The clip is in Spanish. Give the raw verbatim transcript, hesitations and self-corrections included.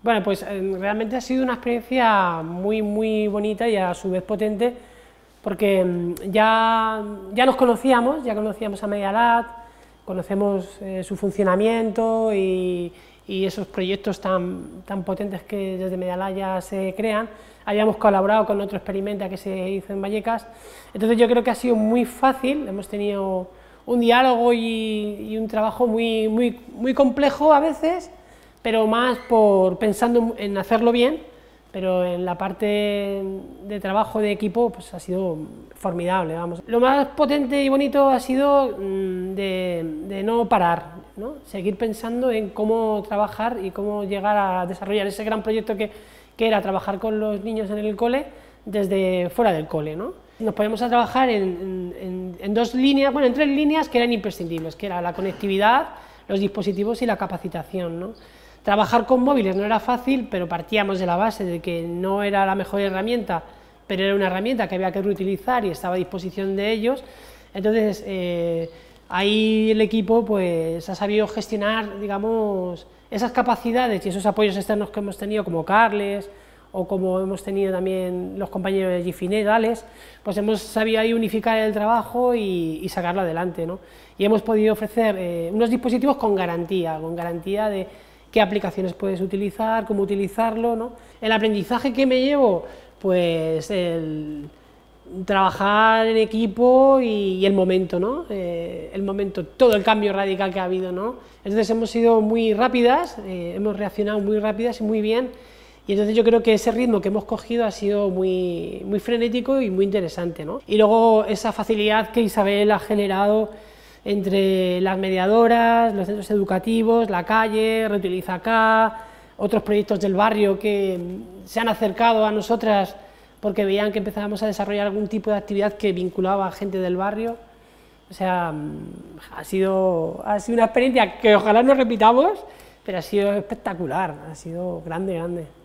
Bueno, pues eh, realmente ha sido una experiencia muy, muy bonita y a su vez potente, porque mm, ya, ya nos conocíamos, ya conocíamos a Media Lab, conocemos eh, su funcionamiento y, y esos proyectos tan, tan potentes que desde Media Lab ya se crean. Habíamos colaborado con otro experimento que se hizo en Vallecas, entonces yo creo que ha sido muy fácil, hemos tenido un diálogo y, y un trabajo muy, muy, muy complejo a veces, pero más por pensando en hacerlo bien, pero en la parte de trabajo de equipo pues ha sido formidable, vamos. Lo más potente y bonito ha sido de, de no parar, ¿no? Seguir pensando en cómo trabajar y cómo llegar a desarrollar ese gran proyecto que, que era trabajar con los niños en el cole desde fuera del cole, ¿no? Nos ponemos a trabajar en, en, en dos líneas, bueno, en tres líneas que eran imprescindibles, que era la conectividad, los dispositivos y la capacitación, ¿no? Trabajar con móviles no era fácil, pero partíamos de la base de que no era la mejor herramienta, pero era una herramienta que había que reutilizar y estaba a disposición de ellos. Entonces, eh, ahí el equipo pues, ha sabido gestionar, digamos, esas capacidades y esos apoyos externos que hemos tenido, como Carles, o como hemos tenido también los compañeros de Gifinet, Gales, pues hemos sabido ahí unificar el trabajo y, y sacarlo adelante, ¿no? Y hemos podido ofrecer eh, unos dispositivos con garantía, con garantía de qué aplicaciones puedes utilizar, cómo utilizarlo, ¿no? El aprendizaje que me llevo, pues el trabajar en equipo y, y el momento, ¿no? Eh, el momento, todo el cambio radical que ha habido, ¿no? Entonces hemos sido muy rápidas, eh, hemos reaccionado muy rápidas y muy bien, y entonces yo creo que ese ritmo que hemos cogido ha sido muy, muy frenético y muy interesante, ¿no? Y luego esa facilidad que Isabel ha generado entre las mediadoras, los centros educativos, la calle, Reutiliza Acá, otros proyectos del barrio que se han acercado a nosotras porque veían que empezábamos a desarrollar algún tipo de actividad que vinculaba a gente del barrio. O sea, ha sido, ha sido una experiencia que ojalá no repitamos, pero ha sido espectacular, ha sido grande, grande.